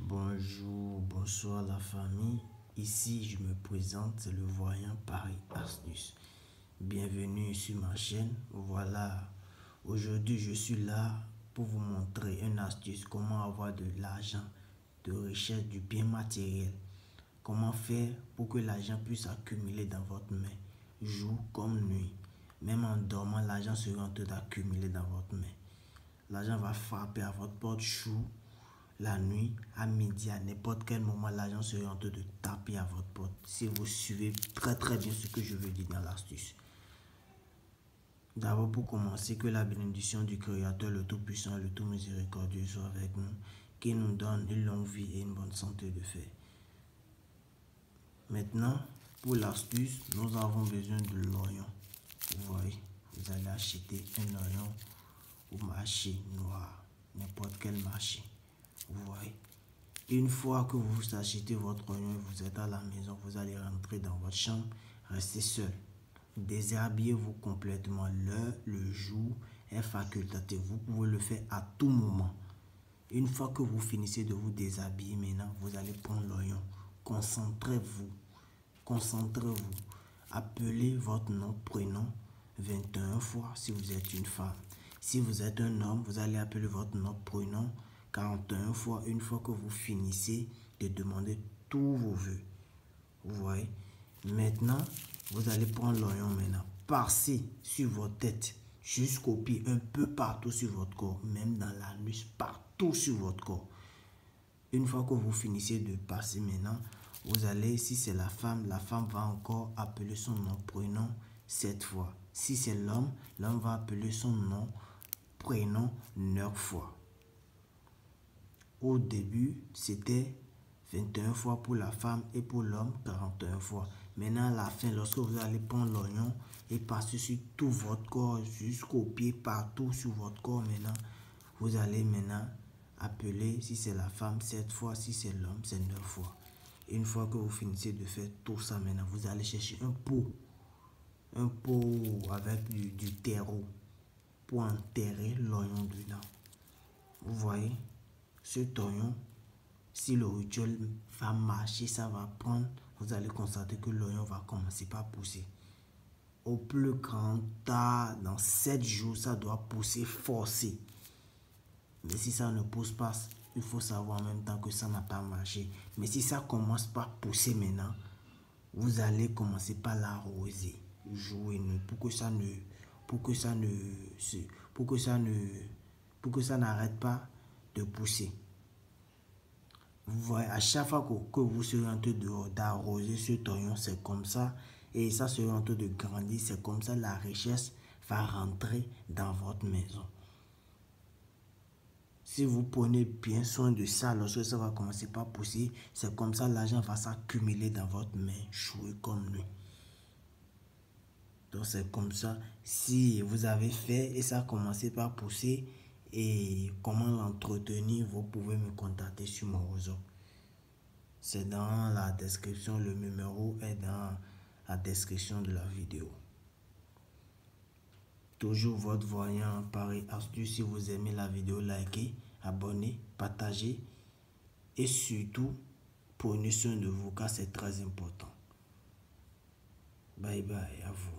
Bonjour, bonsoir la famille. Ici, je me présente, c'est le voyant Paris Astuce. Bienvenue sur ma chaîne. Voilà, aujourd'hui, je suis là pour vous montrer une astuce, comment avoir de l'argent, de richesse, du bien matériel. Comment faire pour que l'argent puisse accumuler dans votre main, jour comme nuit. Même en dormant, l'argent sera en train d'accumuler dans votre main. L'argent va frapper à votre porte jour, la nuit, à midi, à n'importe quel moment, l'argent sera en train de taper à votre porte. Si vous suivez très bien ce que je veux dire dans l'astuce. D'abord, pour commencer, que la bénédiction du Créateur, le Tout-Puissant, le Tout-Miséricordieux soit avec nous, qui nous donne une longue vie et une bonne santé de fer. Maintenant, pour l'astuce, nous avons besoin de l'oignon. Vous voyez, vous allez acheter un oignon au marché noir, n'importe quel marché. Vous voyez, une fois que vous achetez votre oignon, vous êtes à la maison, vous allez rentrer dans votre chambre, restez seul. Déshabillez-vous complètement. L'heure, le jour est facultatif. Vous pouvez le faire à tout moment. Une fois que vous finissez de vous déshabiller, maintenant, vous allez prendre l'oignon. Concentrez-vous. Concentrez-vous. Appelez votre nom, prénom 21 fois si vous êtes une femme. Si vous êtes un homme, vous allez appeler votre nom, prénom 41 fois, une fois que vous finissez de demander tous vos vœux. Vous voyez? Maintenant, vous allez prendre l'oignon maintenant, passer sur votre tête, jusqu'aux pieds, un peu partout sur votre corps, même dans l'anus, partout sur votre corps. Une fois que vous finissez de passer maintenant, vous allez, si c'est la femme va encore appeler son nom, prénom 7 fois. Si c'est l'homme va appeler son nom, prénom 9 fois. Au début, c'était 21 fois pour la femme et pour l'homme, 41 fois. Maintenant, à la fin, lorsque vous allez prendre l'oignon et passer sur tout votre corps, jusqu'aux pieds, partout sur votre corps, maintenant, vous allez maintenant appeler, si c'est la femme, 7 fois, si c'est l'homme, c'est 9 fois. Une fois que vous finissez de faire tout ça, maintenant, vous allez chercher un pot avec du terreau pour enterrer l'oignon dedans. Vous voyez, cet oignon, si le rituel va marcher, ça va prendre, vous allez constater que l'oignon va commencer par pousser. Au plus grand tard, dans 7 jours, ça doit pousser forcé. Mais si ça ne pousse pas, il faut savoir en même temps que ça n'a pas marché. Mais si ça commence par pousser maintenant, vous allez commencer par l'arroser jour et nuit pour que ça n'arrête pas de pousser. Vous voyez, à chaque fois que vous serez en train d'arroser ce oignon, c'est comme ça. Et ça sera en train de grandir, c'est comme ça la richesse va rentrer dans votre maison. Si vous prenez bien soin de ça, lorsque ça va commencer par pousser, c'est comme ça l'argent va s'accumuler dans votre main, jouer comme nuit. Donc c'est comme ça, si vous avez fait et ça a commencé par pousser, et comment l'entretenir, vous pouvez me contacter sur mon réseau. C'est dans la description, le numéro est dans la description de la vidéo. Toujours votre voyant Paris Astuce. Si vous aimez la vidéo, likez, abonnez, partagez et surtout prenez soin de vous car c'est très important. Bye bye à vous.